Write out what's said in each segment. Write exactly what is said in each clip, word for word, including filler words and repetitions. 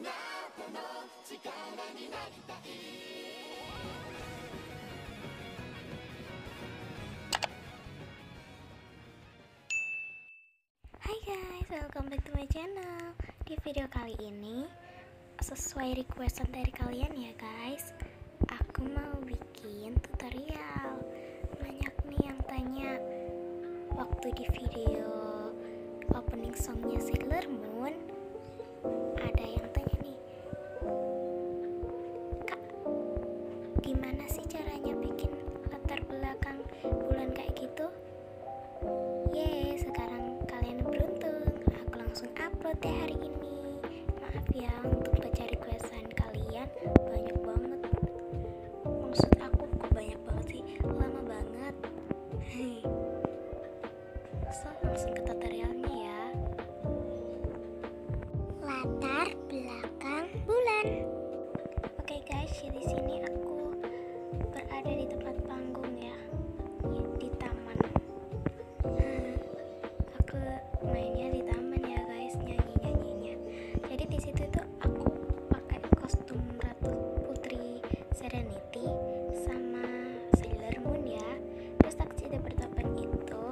Hai guys, welcome back to my channel. Di video kali ini, sesuai requestan dari kalian ya guys, aku mau bikin tutorial. Banyak nih yang tanya, waktu di video opening songnya Sailor Moon, ada yang tanya nih, Kak, gimana sih caranya bikin latar belakang bulan kayak gitu? Yeay, sekarang kalian beruntung, aku langsung upload deh hari ini. Maaf ya untuk baca requestan kalian, banyak banget. Maksud aku kok banyak banget sih, lama banget. So, langsung ke tutorialnya ya. Latar belakang bulan. Oke guys, di sini aku berada di tempat panggung ya, di taman. Aku mainnya di taman ya guys, nyanyi nyanyinya. Jadi di situ tuh aku pakai kostum Ratu Putri Serenity sama Sailor Moon ya. Terus tuxedo bertopan itu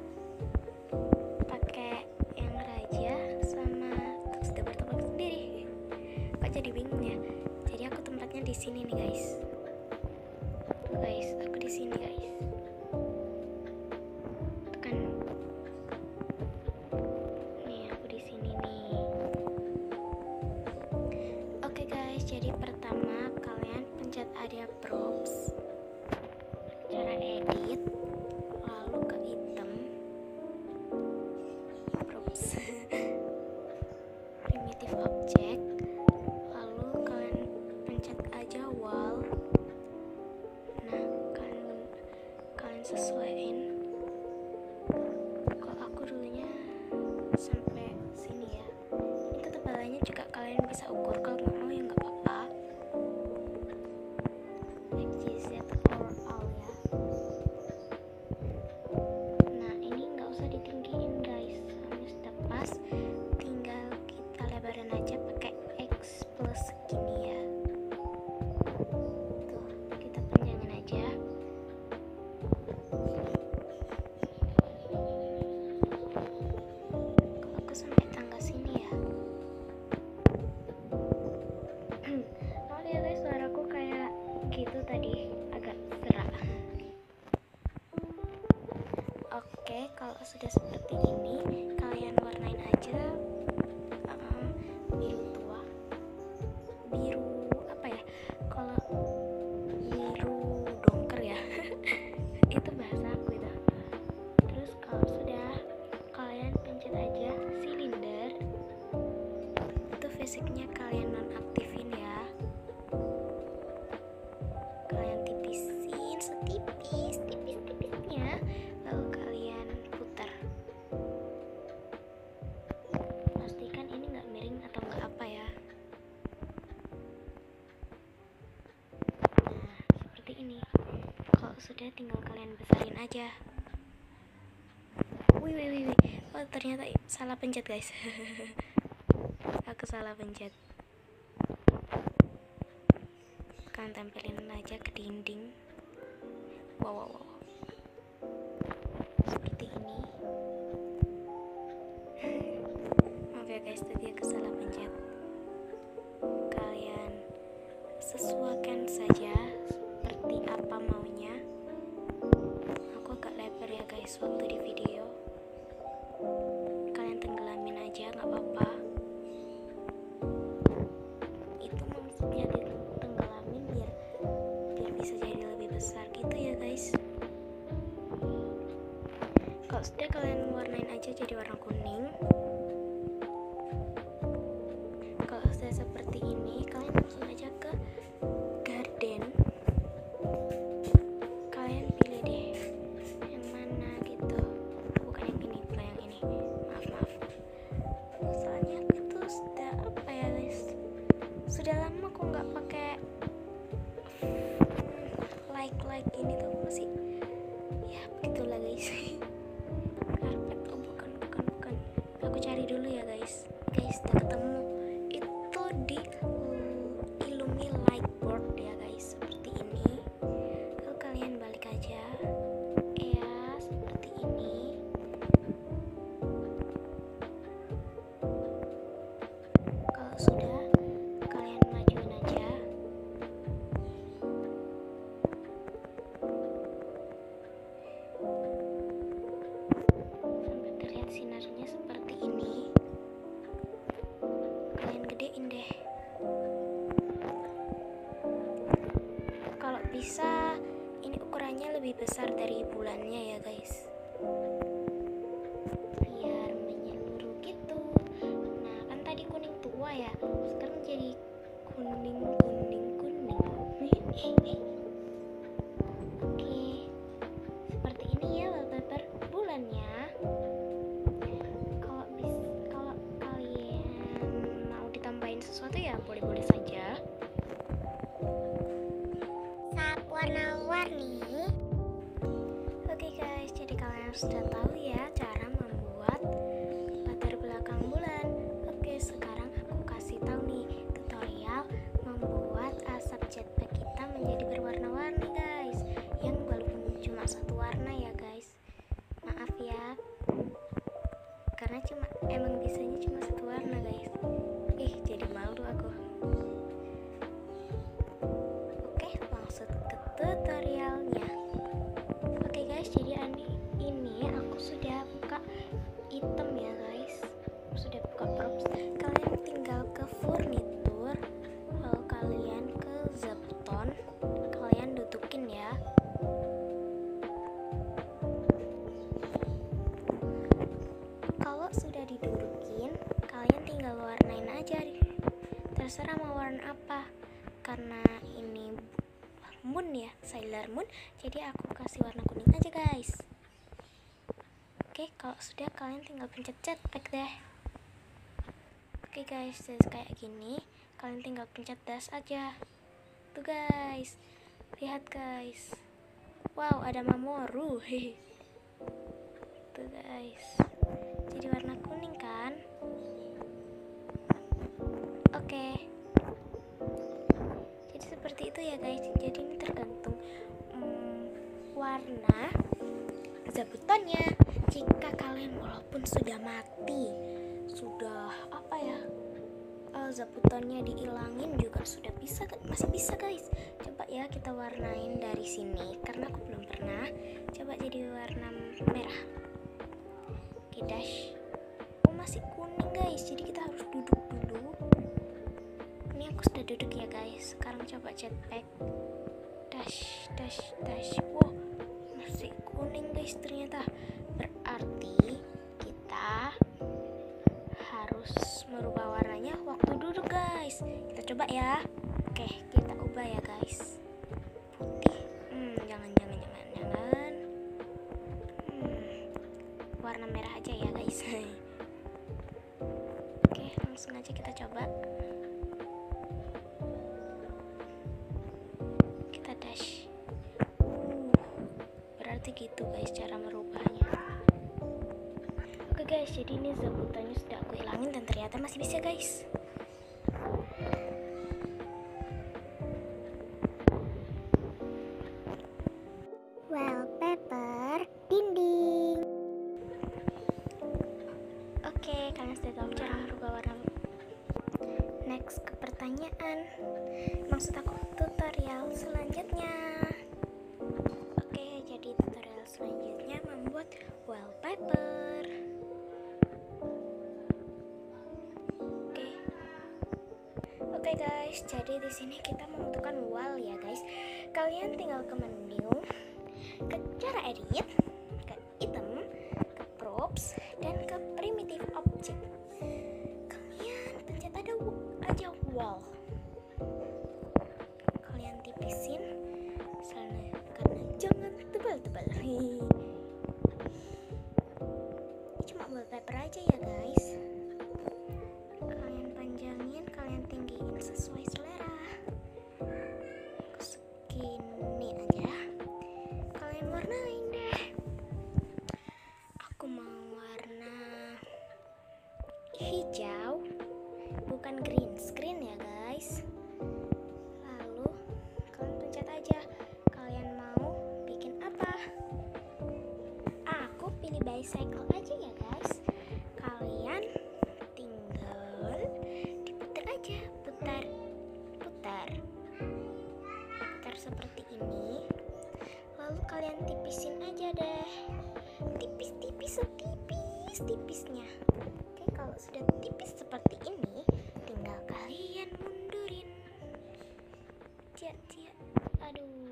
pakai yang raja sama tuxedo bertopan sendiri. Kok jadi bingung ya? Jadi aku tempatnya di sini nih guys. Tuh guys, aku di sini guys. Tuh kan. Jadi pertama kalian pencet area props, cara edit, lalu ke item, props, primitive object, lalu kalian pencet aja wall. Nah, kalian kalian sesuaiin. Kalau aku dulunya sampai sini ya. Ini ketebalannya juga kalian bisa ukur, kalau nggak mau ya nggak apa-apa. Nah, ini nggak usah ditinggiin guys, ini sudah pas. Tinggal kita lebarin aja pakai X plus segini ya. Tuh, kita panjangin aja. Kalau aku sampai tangga sini ya. Maaf ya guys, suaraku kayak gitu tadi, agak serak. Oke, kalau sudah seperti ini, kalian warnain aja um, biru tua, biru apa ya? Kalau biru dongker ya, itu bahasa aku itu. Terus kalau sudah, kalian pencet aja silinder. Itu fisiknya kalian nonaktifin ya. Kalian tipisin setipis tipis tipisnya, lalu kalian putar. Pastikan ini nggak miring atau nggak apa ya. Nah, seperti ini. Kalau sudah, tinggal kalian besarin aja. Wih wih wih wih. Oh, ternyata salah pencet guys. Aku salah pencet. Kalian tempelin aja ke dinding. Wow, wow, wow. Seperti ini. Maaf ya guys, tadi aku salah pencet. Kalian sesuaikan saja seperti apa maunya. Aku agak lebar ya guys waktu di video. Kalian tenggelamin aja, nggak apa-apa. Itu maksudnya ditenggelamin biar biar bisa jadi lebih besar gitu ya guys. Kalau sudah, kalian warnain aja jadi warna kuning. Kalau sudah seperti ini, kalian langsung aja ke garden. Kalian pilih deh yang mana gitu, bukan yang ini, bukan yang ini. Maaf maaf. Soalnya itu sudah apa ya guys? Sudah lama aku nggak pakai like like ini tuh, masih ya begitulah guys. Karpet, oh bukan bukan bukan. Aku cari dulu ya guys. Guys, udah ketemu. Itu di sudah, kalian majuin aja. Sampai terlihat sinarnya seperti ini. Kalian gedein deh. Kalau bisa, ini ukurannya lebih besar dari bulannya ya guys, biar menyeluruh gitu. Nah kan tadi kuning tua ya, sekarang jadi kuning kuning kuning. Oke, seperti ini ya wallpaper bulannya. Kalau bis kalau kalian mau ditambahin sesuatu ya boleh-boleh saja. Warna-warni. Oke guys, jadi kalian sudah tahu ya cara membuat latar belakang bulan. Oke, sekarang aku kasih tahu nih tutorial membuat asap jetpack kita menjadi berwarna-warni guys. Yang walaupun cuma satu warna ya guys. Maaf ya, karena cuma emang bisanya cuma satu warna guys. Ih, jadi malu aku. Tutorialnya. Oke guys, jadi ini aku sudah buka item ya guys, sudah buka props. Kalian tinggal ke furnitur, lalu kalian ke Zabuton, kalian dudukin ya. Kalau sudah didudukin, kalian tinggal warnain aja, terserah mau warna apa. Karena ini moon ya, Sailor Moon, jadi aku kasih warna kuning aja guys. Oke, kalau sudah kalian tinggal pencet jetpack deh. Oke guys, jadi kayak gini, kalian tinggal pencet das aja. Tuh guys, lihat guys, wow ada Mamoru. Tuh guys, jadi warna kuning kan. Oke, seperti itu ya guys. Jadi ini tergantung hmm, warna Zabutonnya. Jika kalian walaupun sudah mati, sudah apa ya, uh, Zabutonnya dihilangin juga sudah bisa, masih bisa guys. Coba ya kita warnain dari sini, karena aku belum pernah. Coba jadi warna merah. Oke dash. Oh masih kuning guys, jadi kita harus duduk dulu. Ini aku sudah duduk ya guys. Sekarang coba jetpack. Dash, dash, dash. Wow, masih kuning guys ternyata. Berarti kita harus merubah warnanya waktu duduk guys. Kita coba ya. Oke, kita ubah ya guys. Putih. Hmm, jangan, jangan, jangan, jangan. Hmm, warna merah aja ya guys. Oke, langsung aja kita coba. Gitu guys cara merubahnya. Oke guys, jadi ini Zabutonnya sudah aku hilangin dan ternyata masih bisa guys. Wallpaper dinding. Oke, kalian sudah tahu cara merubah warna. Next ke pertanyaan, maksud aku tutorial selanjutnya. Selanjutnya membuat wallpaper. Oke, oke guys. Jadi di sini kita membutuhkan wall ya guys. Kalian tinggal ke menu, ke cara edit, ke item, ke props, dan ke primitive object. Kalian pencet ada aja wall. Kalian tipisin sana, karena jangan tebal-tebal. Ini cuma wallpaper aja ya guys. Kalian panjangin, kalian tinggiin sesuai selera. Segini aja. Kalian warnain deh. Aku mau warna hijau, bukan green screen ya guys. Lalu kalian pencet aja. Kalian mau bikin apa? Aku pilih bicycle aja ya guys. Kalian tinggal diputar aja deh, tipis-tipis setipis-tipisnya. Oke, kalau sudah tipis seperti ini, tinggal kalian mundurin. Cia, cia. Aduh.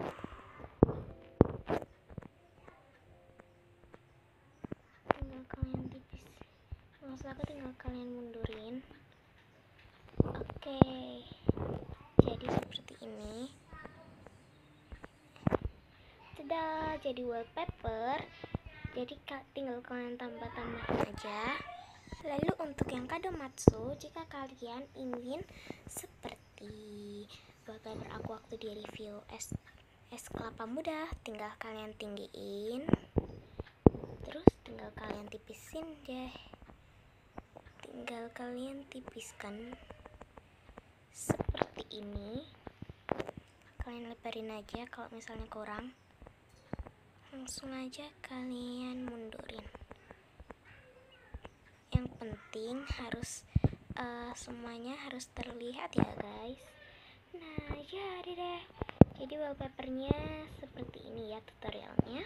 Tinggal kalian tipis. Maksud aku tinggal kalian mundurin. Oke. Jadi seperti ini. Tada, jadi wallpaper. Jadi tinggal kalian tambah-tambahin aja. Lalu untuk yang kadomatsu, jika kalian ingin seperti wallpaper aku waktu di review es es kelapa muda, tinggal kalian tinggiin, terus tinggal kalian tipisin deh, tinggal kalian tipiskan seperti ini. Kalian lebarin aja, kalau misalnya kurang langsung aja kalian mundurin. Yang penting harus uh, semuanya harus terlihat ya guys. Nah jadi deh, jadi wallpapernya seperti ini ya tutorialnya.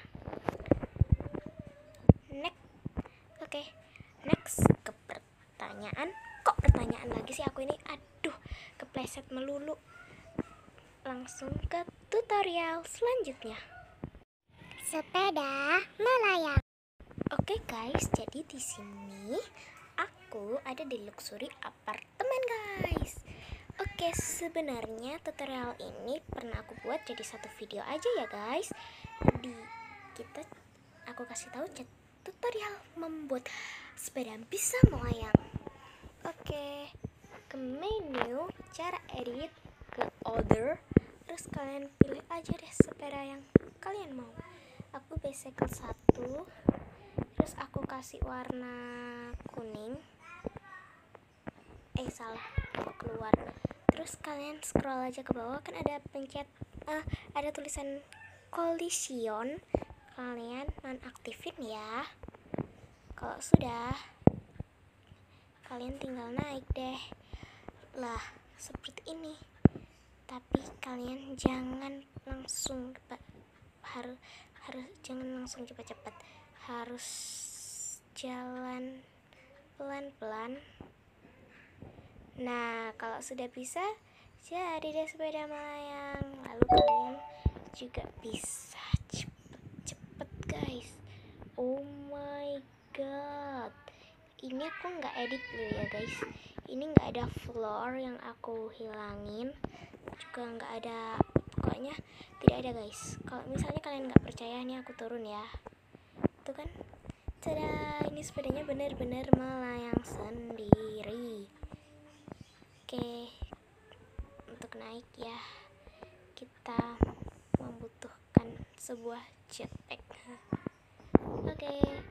Next, oke, okay. Next ke pertanyaan. Kok pertanyaan lagi sih aku ini? Aduh, kepleset melulu. Langsung ke tutorial selanjutnya. Sepeda melayang. Oke okay guys, jadi di sini aku ada di luxury apartemen guys. Oke, okay, sebenarnya tutorial ini pernah aku buat jadi satu video aja ya guys. Di kita aku kasih tahu tutorial membuat sepeda bisa melayang. Oke, okay, ke menu, cara edit, ke order, terus kalian pilih aja deh sepeda yang kalian mau. Aku bicycle satu, terus aku kasih warna kuning. Eh salah, aku keluar. Terus kalian scroll aja ke bawah, kan ada pencet, uh, ada tulisan collision. Kalian nonaktifin ya. Kalau sudah, kalian tinggal naik deh. Lah, seperti ini. Tapi kalian jangan langsung harus harus jangan langsung cepat-cepat, harus jalan pelan-pelan. Nah, kalau sudah bisa, jadi deh sepeda melayang. Lalu kalian juga bisa cepet-cepet guys. Oh my god, ini aku nggak edit dulu ya guys. Ini nggak ada floor yang aku hilangin, juga nggak ada, pokoknya tidak ada guys. Kalau misalnya kalian nggak percaya, nih aku turun ya. Tuh kan, tada, ini sepedanya benar-benar melayang sendiri. Oke, untuk naik ya kita membutuhkan sebuah jetpack. Oke,